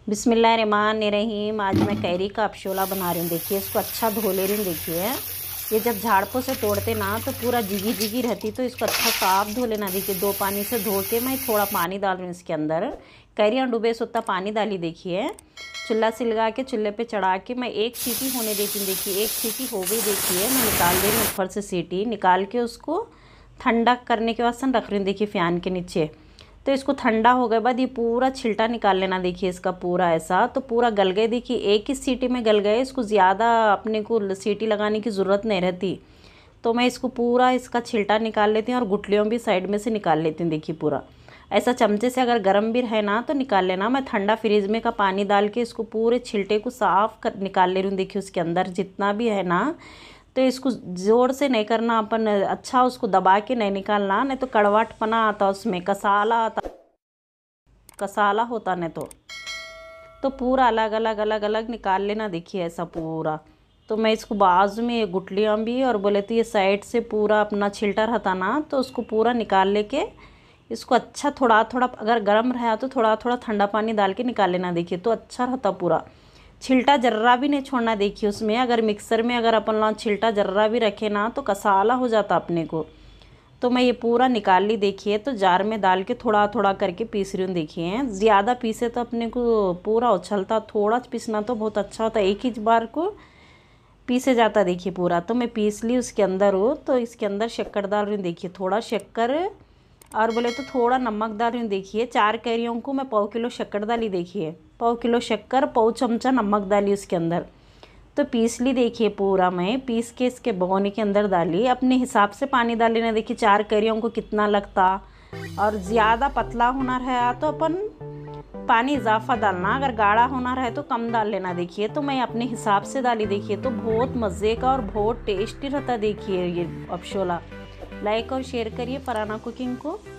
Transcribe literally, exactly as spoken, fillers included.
बिस्मिल्लाहिर्रहमानिर्रहीम। आज मैं कैरी का अपशोला बना रही हूँ। देखिए इसको अच्छा धो ले रही हूँ। देखिए ये जब झाड़पों से तोड़ते ना तो पूरा जिगी जिगी रहती, तो इसको अच्छा साफ धो लेना। देखिए दो पानी से धो के मैं थोड़ा पानी डाल रही हूँ इसके अंदर। कैरियाँ डूबे से उतना पानी डाली। देखिए चूल्हा से लगा के चूल्हे पे चढ़ा के मैं एक सीटी होने देती हूँ। देखिए एक सीटी हो गई। देखिए मैं निकाल दे रही हूँ ऊपर से सीटी निकाल के उसको ठंडा करने के बाद सन रख रही हूँ। देखिए फ़ैन के नीचे। तो इसको ठंडा हो गए बाद ये पूरा छिलटा निकाल लेना। देखिए इसका पूरा ऐसा तो पूरा गल गए। देखिए एक ही सीटी में गल गए। इसको ज़्यादा अपने को सीटी लगाने की ज़रूरत नहीं रहती। तो मैं इसको पूरा इसका छिलटा निकाल लेती हूँ और गुठलियों भी साइड में से निकाल लेती हूँ। देखिए पूरा ऐसा चमचे से अगर गर्म भी रहे ना तो निकाल लेना। मैं ठंडा फ्रिज में का पानी डाल के इसको पूरे छिलटे को साफ़ कर निकाल ले रही हूँ। देखिए उसके अंदर जितना भी है ना, तो इसको ज़ोर से नहीं करना अपन, अच्छा उसको दबा के नहीं निकालना, नहीं तो कड़वाटपना आता उसमें, कसाला आता, कसाला होता नहीं तो तो पूरा अलग अलग अलग अलग निकाल लेना। देखिए ऐसा पूरा। तो मैं इसको बाजू में ये गुठलियाँ भी और बोले तो ये साइड से पूरा अपना छिलटा रहता ना, तो उसको पूरा निकाल लेके इसको अच्छा थोड़ा थोड़ा, अगर गर्म रहा तो थोड़ा थोड़ा ठंडा पानी डाल के निकाल लेना। देखिए तो अच्छा रहता पूरा। छिलटा जर्रा भी नहीं छोड़ना। देखिए उसमें अगर मिक्सर में अगर अपन लोग छिलटा जर्रा भी रखे ना तो कसाला हो जाता अपने को। तो मैं ये पूरा निकाल ली। देखिए तो जार में डाल के थोड़ा थोड़ा करके पीस रही हूँ। देखिए ज़्यादा पीसे तो अपने को पूरा उछलता, थोड़ा पीसना तो बहुत अच्छा होता, एक ही बार को पीसे जाता। देखिए पूरा तो मैं पीस ली उसके अंदर हो। तो इसके अंदर शक्कर डाल रही हूँ। देखिए थोड़ा शक्कर और बोले तो थोड़ा नमक डाल रही हूँ। देखिए चार कैरियों को मैं पाव किलो शक्कर डाली। देखिए पाव किलो शक्कर, पाव चमचा नमक डाली उसके अंदर। तो पीस ली। देखिए पूरा मैं पीस के इसके भगोने के अंदर डाली। अपने हिसाब से पानी डाल लेना। देखिए चार कैरियों को कितना लगता, और ज़्यादा पतला होना रहा तो अपन पानी इजाफा डालना, अगर गाढ़ा होना रहे तो कम डाल लेना। देखिए तो मैं अपने हिसाब से डाली। देखिए तो बहुत मज़े का और बहुत टेस्टी रहता। देखिए ये अपशोला। लाइक और शेयर करिए फरहाना कुकिंग को।